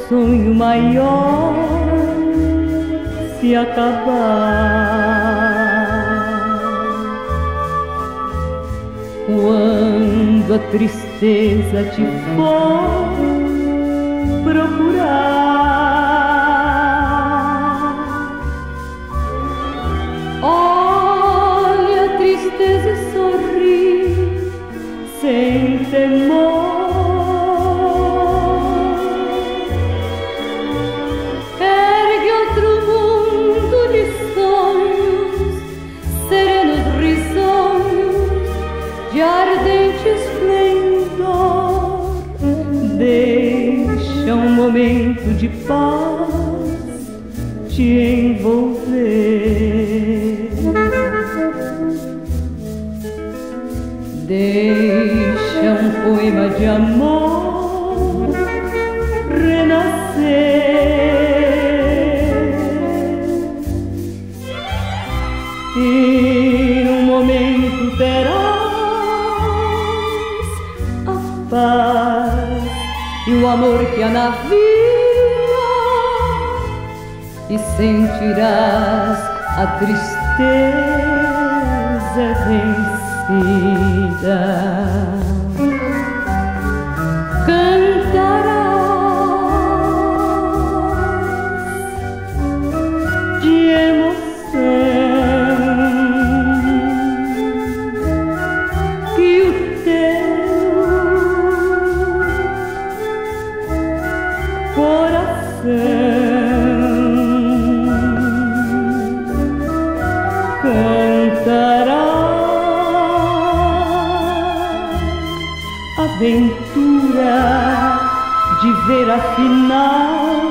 sonho maior se acabar, quando a tristeza te for procurar. Olha a tristeza e sorri sem temor. Ergue outro mundo de sonhos, serenos risonhos de ardente esplendor. Deixa um momento de paz te envolver. Deixa um poema de amor renascer. E num momento terás a paz e o amor que há na vida, e sentirás a tristeza vencida. Cantarás de emoção que o teu coração cantará. Aventura de ver afinal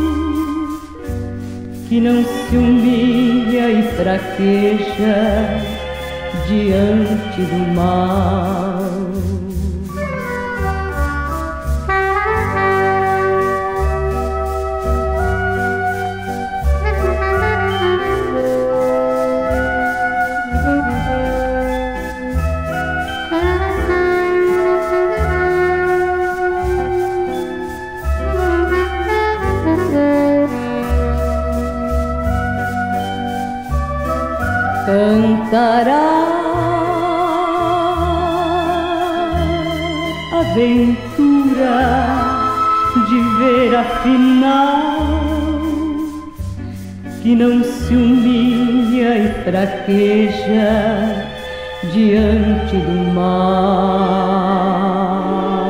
que não se humilha e fraqueja diante do mal. Cantará a aventura de ver afinal que não se humilha e fraqueja diante do mal.